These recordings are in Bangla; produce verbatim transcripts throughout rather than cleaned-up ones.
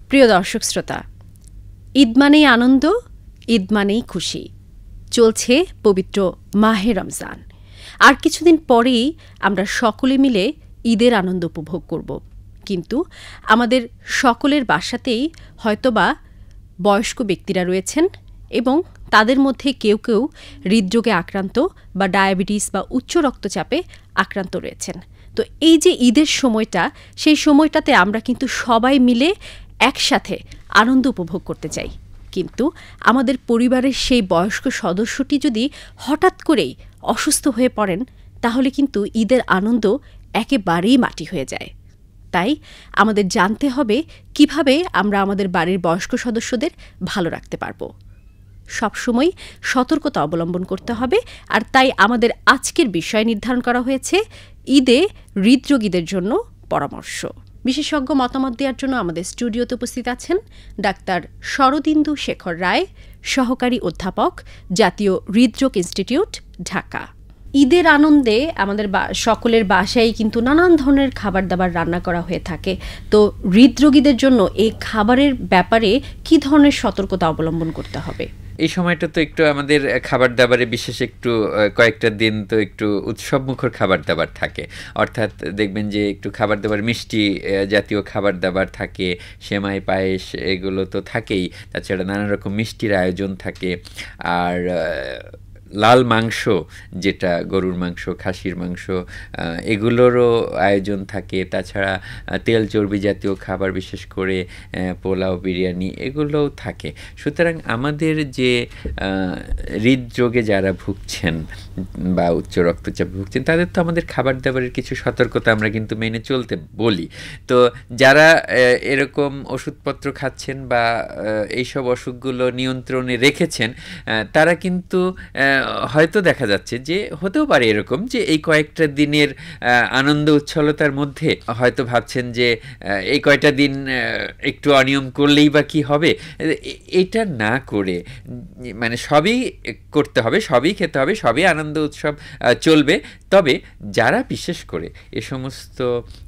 প্রিয় দর্শক শ্রোতা, ঈদ মানেই আনন্দ, ঈদ মানেই খুশি। চলছে পবিত্র মাহে রমজান। আর কিছুদিন পরেই আমরা সকলে মিলে ঈদের আনন্দ উপভোগ করব। কিন্তু আমাদের সকলের বাসাতেই হয়তোবা বয়স্ক ব্যক্তিরা রয়েছেন এবং তাদের মধ্যে কেউ কেউ হৃদরোগে আক্রান্ত বা ডায়াবেটিস বা উচ্চ রক্তচাপে আক্রান্ত রয়েছেন। তো এই যে ঈদের সময়টা, সেই সময়টাতে আমরা কিন্তু সবাই মিলে একসাথে আনন্দ উপভোগ করতে চাই। কিন্তু আমাদের পরিবারের সেই বয়স্ক সদস্যটি যদি হঠাৎ করেই অসুস্থ হয়ে পড়েন, তাহলে কিন্তু ঈদের আনন্দ একেবারেই মাটি হয়ে যায়। তাই আমাদের জানতে হবে কিভাবে আমরা আমাদের বাড়ির বয়স্ক সদস্যদের ভালো রাখতে পারব। সবসময় সতর্কতা অবলম্বন করতে হবে। আর তাই আমাদের আজকের বিষয় নির্ধারণ করা হয়েছে ঈদে হৃদরোগীদের জন্য পরামর্শ। বিশেষজ্ঞ মতামত দেওয়ার জন্য আমাদের স্টুডিওতে উপস্থিত আছেন ডাক্তার শরদিন্দু শেখর রায়, সহকারী অধ্যাপক, জাতীয় হৃদরোগ ইনস্টিটিউট, ঢাকা। ঈদের আনন্দে আমাদের সকলের বাসায় কিন্তু নানান ধরনের খাবার দাবার রান্না করা হয়ে থাকে। তো হৃদরোগীদের জন্য এই খাবারের ব্যাপারে কি ধরনের সতর্কতা অবলম্বন করতে হবে? এই সময়টা তো একটু আমাদের খাবার দাবারে বিশেষ একটু কয়েকটা দিন তো একটু উৎসবমুখর খাবার দাবার থাকে। অর্থাৎ দেখবেন যে একটু খাবার দাবার মিষ্টি জাতীয় খাবার দাবার থাকে, সেমাই পায়েস এগুলো তো থাকেই। তাছাড়া নানা রকম মিষ্টির আয়োজন থাকে। আর লাল মাংস, যেটা গরুর মাংস, খাসির মাংস, এগুলোরও আয়োজন থাকে। তাছাড়া তেল চর্বি জাতীয় খাবার, বিশেষ করে পোলাও, বিরিয়ানি, এগুলোও থাকে। সুতরাং আমাদের যে হৃদরোগে যারা ভুগছেন বা উচ্চ রক্তচাপ ভুগছেন, তাদের তো আমাদের খাবার দাবারের কিছু সতর্কতা আমরা কিন্তু মেনে চলতে বলি। তো যারা এরকম ওষুধপত্র খাচ্ছেন বা এইসব অসুখগুলো নিয়ন্ত্রণে রেখেছেন, তারা কিন্তু হয়তো দেখা যাচ্ছে যে হতেও পারে এরকম যে এই কয়েকটা দিনের আনন্দ উচ্ছলতার মধ্যে হয়তো ভাবছেন যে এই কয়টা দিন একটু অনিয়ম করলেই বা কী হবে। এটা না করে মানে সবই করতে হবে, সবই খেতে হবে, সবই আনন্দ উৎসব চলবে। তবে যারা বিশেষ করে এ সমস্ত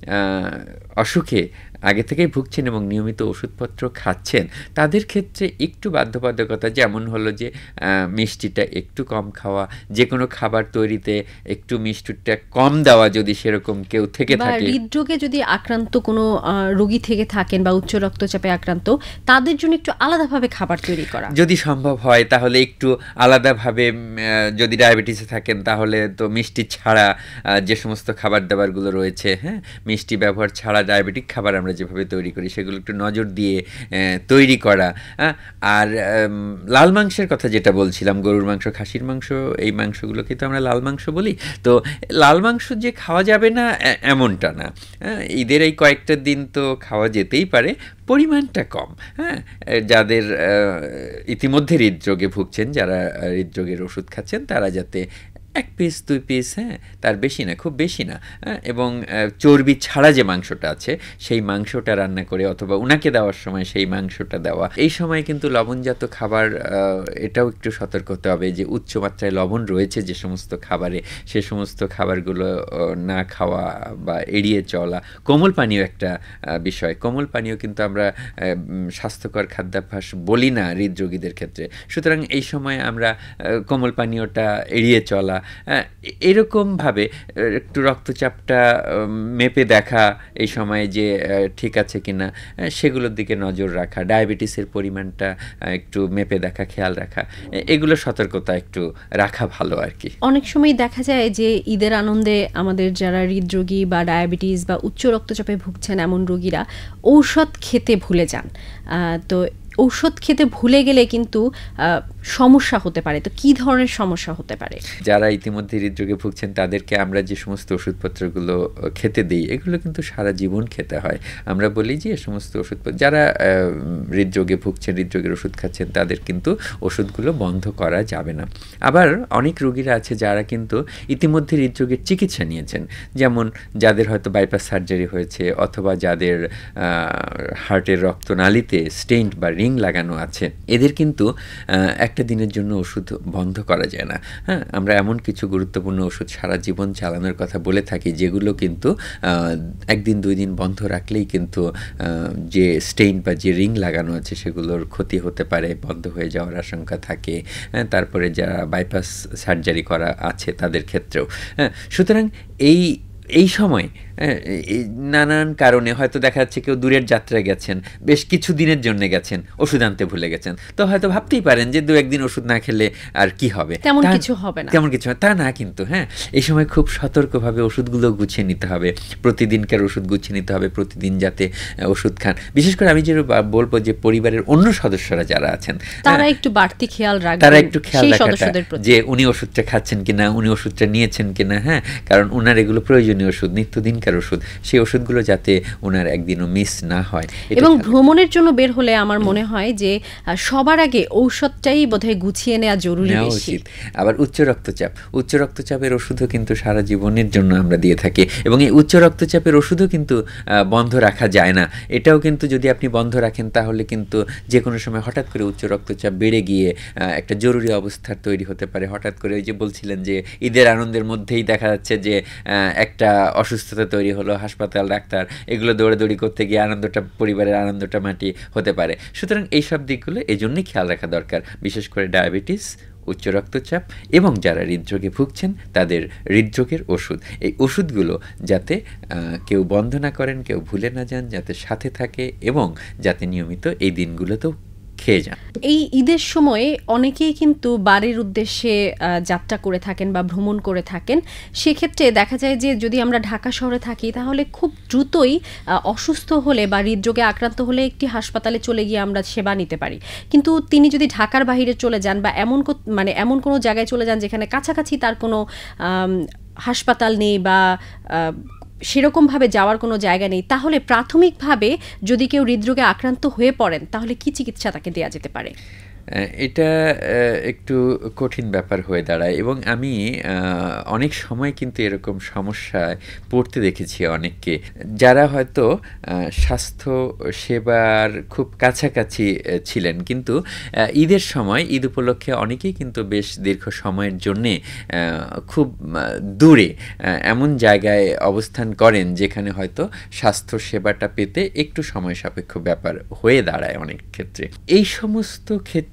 অসুখে আগে থেকেই ভুগছেন এবং নিয়মিত ওষুধপত্র খাচ্ছেন, তাদের ক্ষেত্রে একটু বাধ্যবাধকতা, যেমন হলো যে মিষ্টিটা একটু কম খাওয়া, যে কোনো খাবার তৈরিতে একটু মিষ্টিটা কম দেওয়া যদি সেরকম কেউ থেকে থাকে। হৃদরোগে যদি আক্রান্ত কোনো রোগী থেকে থাকেন বা উচ্চ রক্তচাপে আক্রান্ত, তাদের জন্য একটু আলাদাভাবে খাবার তৈরি করা যদি সম্ভব হয়, তাহলে একটু আলাদাভাবে। যদি ডায়াবেটিসে থাকেন তাহলে তো মিষ্টি ছাড়া যে সমস্ত খাবার দাবারগুলো রয়েছে, হ্যাঁ, মিষ্টি ব্যবহার ছাড়া ডায়াবেটিক খাবার আমরা যেভাবে তৈরি করি সেগুলো একটু নজর দিয়ে তৈরি করা। আর লাল মাংসের কথা যেটা বলছিলাম, গরুর মাংস, খাসির মাংস, এই মাংসগুলোকে তো আমরা লাল মাংস বলি। তো লাল মাংস যে খাওয়া যাবে না এমনটা না। ঈদের এই কয়েকটা দিন তো খাওয়া যেতেই পারে, পরিমাণটা কম। হ্যাঁ, যাদের ইতিমধ্যে হৃদরোগে ভুগছেন, যারা হৃদরোগের ওষুধ খাচ্ছেন, তারা যাতে এক পিস দুই পিস, হ্যাঁ, তার বেশি না, খুব বেশি না, এবং চর্বি ছাড়া যে মাংসটা আছে সেই মাংসটা রান্না করে অথবা উনাকে দেওয়ার সময় সেই মাংসটা দেওয়া। এই সময় কিন্তু লবণজাত খাবার, এটাও একটু সতর্ক হতে হবে যে উচ্চমাত্রায় লবণ রয়েছে যে সমস্ত খাবারে, সে সমস্ত খাবারগুলো না খাওয়া বা এড়িয়ে চলা। কোমল পানীয় একটা বিষয়, কোমল পানীয় কিন্তু আমরা স্বাস্থ্যকর খাদ্যাভ্যাস বলি না হৃদরোগীদের ক্ষেত্রে। সুতরাং এই সময় আমরা কোমল পানীয়টা এড়িয়ে চলা, এরকমভাবে একটু রক্তচাপটা মেপে দেখা এই সময়ে যে ঠিক আছে কিনা সেগুলোর দিকে নজর রাখা, ডায়াবেটিসের পরিমাণটা একটু মেপে দেখা, খেয়াল রাখা, এগুলো সতর্কতা একটু রাখা ভালো আর কি। অনেক সময় দেখা যায় যে ঈদের আনন্দে আমাদের যারা হৃদরোগী বা ডায়াবেটিস বা উচ্চ রক্তচাপে ভুগছেন এমন রোগীরা ঔষধ খেতে ভুলে যান। তো ঔষধ খেতে ভুলে গেলে কিন্তু সমস্যা হতে পারে। তো কি ধরনের সমস্যা হতে পারে? যারা ইতিমধ্যে হৃদরোগে ভুগছেন তাদেরকে আমরা যে সমস্ত ওষুধপত্রগুলো খেতে দিই, এগুলো কিন্তু সারা জীবন খেতে হয়। আমরা বলি যে এই সমস্ত ওষুধপত্র, যারা হৃদরোগে ভুগছেন, হৃদরোগের ওষুধ খাচ্ছেন, তাদের কিন্তু ওষুধগুলো বন্ধ করা যাবে না। আবার অনেক রোগীরা আছে যারা কিন্তু ইতিমধ্যে হৃদরোগের চিকিৎসা নিয়েছেন, যেমন যাদের হয়তো বাইপাস সার্জারি হয়েছে অথবা যাদের হার্টের রক্তনালীতে স্টেন্ট বা রিং রিং লাগানো আছে এদের কিন্তু একটা দিনের জন্য ওষুধ বন্ধ করা যায় না। হ্যাঁ, আমরা এমন কিছু গুরুত্বপূর্ণ ওষুধ সারা জীবন চালানোর কথা বলে থাকি যেগুলো কিন্তু একদিন দুই দিন বন্ধ রাখলেই কিন্তু যে স্টেইন বা যে রিং লাগানো আছে সেগুলোর ক্ষতি হতে পারে, বন্ধ হয়ে যাওয়ার আশঙ্কা থাকে। হ্যাঁ, তারপরে যারা বাইপাস সার্জারি করা আছে তাদের ক্ষেত্রেও। হ্যাঁ, সুতরাং এই এই সময় নানান কারণে হয়তো দেখা যাচ্ছে কেউ দূরের যাত্রায় গেছেন, বেশ কিছু দিনের জন্য গেছেন, ওষুধ আনতে ভুলে গেছেন, তো হয়তো ভাবতেই পারেন যে দু একদিন ওষুধ না খেলে আর কি হবে, তেমন কিছু হবে না, তেমন কিছু তা না কিন্তু। হ্যাঁ, এই সময় খুব সতর্কভাবে ওষুধগুলো গুছিয়ে নিতে হবে, প্রতিদিনকার ওষুধ গুছিয়ে নিতে হবে, প্রতিদিন যাতে ওষুধ খান। বিশেষ করে আমি যে বলবো যে পরিবারের অন্য সদস্যরা যারা আছেন তারা একটু বাড়তি খেয়াল রাখবেন, তারা একটু খেয়াল রাখাটা যে উনি ওষুধটা খাচ্ছেন কিনা, উনি ওষুধটা নিয়েছেন কিনা। হ্যাঁ, কারণ উনার এগুলো প্রয়োজনীয় ওষুধ, নিত্যদিনকার ওষুধ, সেই ওষুধগুলো যাতে ওনার একদিনও মিস না হয়। এবং ভ্রমণের জন্য বের হলে আমার মনে হয় যে সবার আগে ঔষধটাই বোধহয় গুছিয়ে নেওয়া জরুরি বেশি। আবার উচ্চ রক্তচাপ, উচ্চ রক্তচাপের ওষুধও কিন্তু সারা জীবনের জন্য আমরা দিয়ে থাকি, এবং এই উচ্চ রক্তচাপের ওষুধও কিন্তু বন্ধ রাখা যায় না। এটাও কিন্তু যদি আপনি বন্ধ রাখেন তাহলে কিন্তু যে কোনো সময় হঠাৎ করে উচ্চ রক্তচাপ বেড়ে গিয়ে একটা জরুরি অবস্থার তৈরি হতে পারে। হঠাৎ করে ওই যে বলছিলেন যে ঈদের আনন্দের মধ্যেই দেখা যাচ্ছে যে একটা অসুস্থতা তৈরি হলো, হাসপাতাল, ডাক্তার, এগুলো দৌড়াদৌড়ি করতে গিয়ে আনন্দটা, পরিবারের আনন্দটা মাটি হতে পারে। সুতরাং এইসব দিকগুলো এই জন্যই খেয়াল রাখা দরকার, বিশেষ করে ডায়াবেটিস, উচ্চ রক্তচাপ এবং যারা হৃদরোগে ভুগছেন তাদের হৃদরোগের ওষুধ। এই ওষুধগুলো যাতে কেউ বন্ধ না করেন, কেউ ভুলে না যান, যাতে সাথে থাকে এবং যাতে নিয়মিত এই দিনগুলোতেও খেয়ে যান। এই ঈদের সময়ে অনেকেই কিন্তু বাড়ির উদ্দেশ্যে যাত্রা করে থাকেন বা ভ্রমণ করে থাকেন। সেক্ষেত্রে দেখা যায় যে যদি আমরা ঢাকা শহরে থাকি তাহলে খুব দ্রুতই অসুস্থ হলে বা হৃদরোগে আক্রান্ত হলে একটি হাসপাতালে চলে গিয়ে আমরা সেবা নিতে পারি। কিন্তু তিনি যদি ঢাকার বাইরে চলে যান বা এমন মানে এমন কোনো জায়গায় চলে যান যেখানে কাছাকাছি তার কোনো হাসপাতাল নেই বা সেরকমভাবে যাওয়ার কোনো জায়গা নেই, তাহলে প্রাথমিকভাবে যদি কেউ হৃদরোগে আক্রান্ত হয়ে পড়েন তাহলে কি চিকিৎসা তাকে দেওয়া যেতে পারে? এটা একটু কঠিন ব্যাপার হয়ে দাঁড়ায়, এবং আমি অনেক সময় কিন্তু এরকম সমস্যায় পড়তে দেখেছি অনেককে, যারা হয়তো স্বাস্থ্য সেবার খুব কাছাকাছি ছিলেন, কিন্তু ঈদের সময়, ঈদ উপলক্ষে অনেকেই কিন্তু বেশ দীর্ঘ সময়ের জন্যে খুব দূরে এমন জায়গায় অবস্থান করেন যেখানে হয়তো স্বাস্থ্য সেবাটা পেতে একটু সময় সাপেক্ষ ব্যাপার হয়ে দাঁড়ায় অনেক ক্ষেত্রে। এই সমস্ত ক্ষেত্রে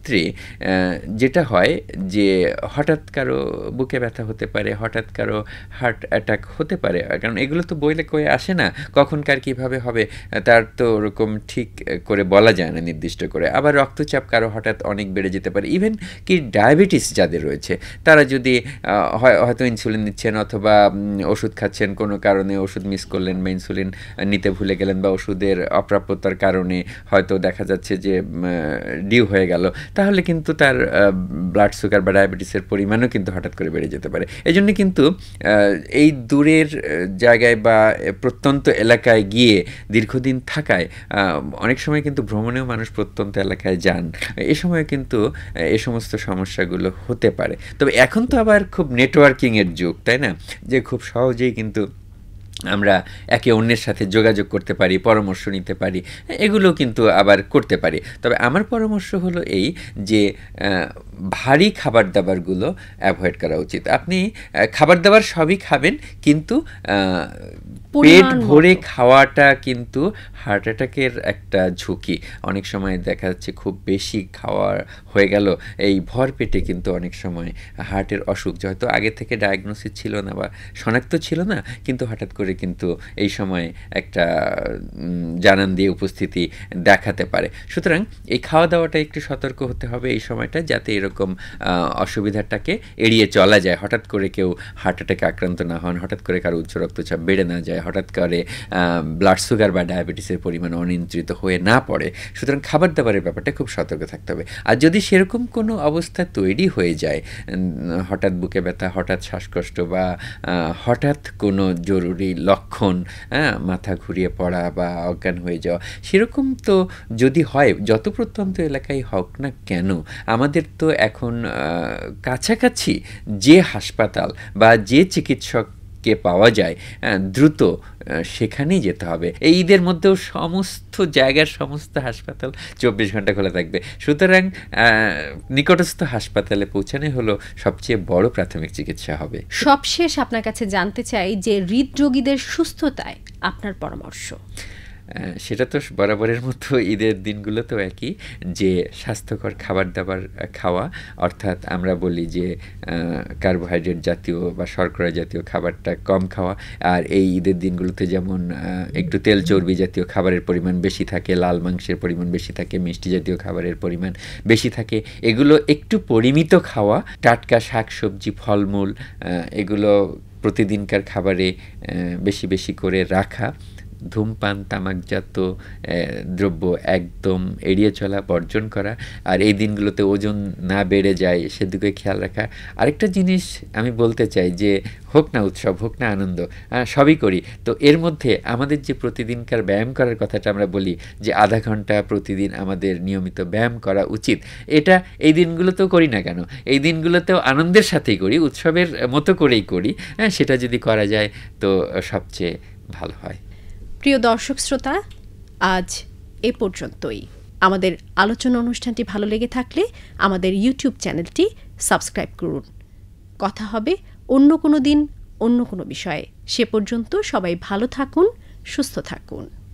যেটা হয় যে হঠাৎ কারো বুকে ব্যথা হতে পারে, হঠাৎ কারো হার্ট অ্যাটাক হতে পারে, কারণ এগুলো তো বইলে কয়ে আসে না, কখন কার কীভাবে হবে তার তো ওরকম ঠিক করে বলা যায় না নির্দিষ্ট করে। আবার রক্তচাপ কারো হঠাৎ অনেক বেড়ে যেতে পারে, ইভেন কি ডায়াবেটিস যাদের রয়েছে তারা যদি হয়তো ইনসুলিন নিচ্ছেন অথবা ওষুধ খাচ্ছেন, কোনো কারণে ওষুধ মিস করলেন বা ইনসুলিন নিতে ভুলে গেলেন বা ওষুধের অপ্রাপ্যতার কারণে হয়তো দেখা যাচ্ছে যে ডিউ হয়ে গেল, তাহলে কিন্তু তার ব্লাড সুগার বা ডায়াবেটিসের পরিমাণও কিন্তু হঠাৎ করে বেড়ে যেতে পারে। এই জন্য কিন্তু এই দূরের জায়গায় বা প্রত্যন্ত এলাকায় গিয়ে দীর্ঘদিন থাকায় অনেক সময় কিন্তু ভ্রমণেও মানুষ প্রত্যন্ত এলাকায় যান, এ সময় কিন্তু এ সমস্ত সমস্যাগুলো হতে পারে। তবে এখন তো আবার খুব নেটওয়ার্কিংয়ের যুগ, তাই না, যে খুব সহজেই কিন্তু আমরা একে অন্যের সাথে যোগাযোগ করতে পারি, পরামর্শ নিতে পারি, এগুলো কিন্তু আবার করতে পারি। তবে আমার পরামর্শ হলো এই যে ভারী খাবার দাবারগুলো অ্যাভয়েড করা উচিত। আপনি খাবার দাবার সবই খাবেন, কিন্তু পেট ভরে খাওয়াটা কিন্তু হার্ট অ্যাটাকের একটা ঝুঁকি। অনেক সময় দেখা যাচ্ছে খুব বেশি খাওয়া হয়ে গেল, এই ভর পেটে কিন্তু অনেক সময় হার্টের অসুখ হয়তো আগে থেকে ডায়াগনোসিস ছিল না বা শনাক্ত ছিল না, কিন্তু হঠাৎ করে কিন্তু এই সময় একটা জানান দিয়ে উপস্থিতি দেখাতে পারে। সুতরাং এই খাওয়া দাওয়াটা একটু সতর্ক হতে হবে এই সময়টা, যাতে এরকম অসুবিধাটাকে এড়িয়ে চলা যায়, হঠাৎ করে কেউ হার্ট অ্যাটাকে আক্রান্ত না হন, হঠাৎ করে কারো উচ্চ রক্তচাপ বেড়ে না যায়, হঠাৎ করে ব্লাড সুগার বা ডায়াবেটিসের পরিমাণ অনিয়ন্ত্রিত হয়ে না পড়ে। সুতরাং খাবার দাবারের ব্যাপারটা খুব সতর্ক থাকতে হবে। আর যদি সেরকম কোনো অবস্থা তৈরি হয়ে যায়, হঠাৎ বুকে ব্যথা, হঠাৎ শ্বাসকষ্ট বা হঠাৎ কোনো জরুরি লক্ষণ, হ্যাঁ, মাথা ঘুরিয়ে পড়া বা অজ্ঞান হয়ে যাওয়া, সেরকম তো যদি হয়, যত প্রত্যন্ত এলাকায় হোক না কেন, আমাদের তো এখন কাছাকাছি যে হাসপাতাল বা যে চিকিৎসক কে পাওয়া যায় দ্রুত সেখানেই যেতে হবে। এই ঈদের মধ্যেও সমস্ত জায়গার সমস্ত হাসপাতাল চব্বিশ ঘন্টা খোলা থাকবে, সুতরাং নিকটস্থ হাসপাতালে পৌঁছানো হলো সবচেয়ে বড় প্রাথমিক চিকিৎসা হবে। সবশেষ আপনার কাছে জানতে চাই যে হৃদরোগীদের সুস্থতায় আপনার পরামর্শ। সেটা তো বরাবরের মতো ঈদের দিনগুলোতেও একই, যে স্বাস্থ্যকর খাবার দাবার খাওয়া, অর্থাৎ আমরা বলি যে কার্বোহাইড্রেট জাতীয় বা শর্করা জাতীয় খাবারটা কম খাওয়া। আর এই ঈদের দিনগুলোতে যেমন একটু তেল চর্বি জাতীয় খাবারের পরিমাণ বেশি থাকে, লাল মাংসের পরিমাণ বেশি থাকে, মিষ্টি জাতীয় খাবারের পরিমাণ বেশি থাকে, এগুলো একটু পরিমিত খাওয়া, টাটকা শাকসবজি ফলমূল এগুলো প্রতিদিনকার খাবারে বেশি বেশি করে রাখা, ধূমপান তামাকজাত দ্রব্য একদম এড়িয়ে চলা, বর্জন করা, আর এই দিনগুলোতে ওজন না বেড়ে যায় সেদিকে খেয়াল রাখা। আরেকটা জিনিস আমি বলতে চাই যে হোক না উৎসব, হোক না আনন্দ, সবই করি, তো এর মধ্যে আমাদের যে প্রতিদিনকার ব্যায়াম করার কথাটা আমরা বলি যে আধা ঘন্টা প্রতিদিন আমাদের নিয়মিত ব্যায়াম করা উচিত, এটা এই দিনগুলোতেও করি না কেন, এই দিনগুলোতেও আনন্দের সাথেই করি, উৎসবের মতো করেই করি, হ্যাঁ সেটা যদি করা যায় তো সবচেয়ে ভালো হয়। প্রিয় দর্শক শ্রোতা, আজ এ পর্যন্তই। আমাদের আলোচনা অনুষ্ঠানটি ভালো লেগে থাকলে আমাদের ইউটিউব চ্যানেলটি সাবস্ক্রাইব করুন। কথা হবে অন্য কোনো দিন অন্য কোনো বিষয়ে। সে পর্যন্ত সবাই ভালো থাকুন, সুস্থ থাকুন।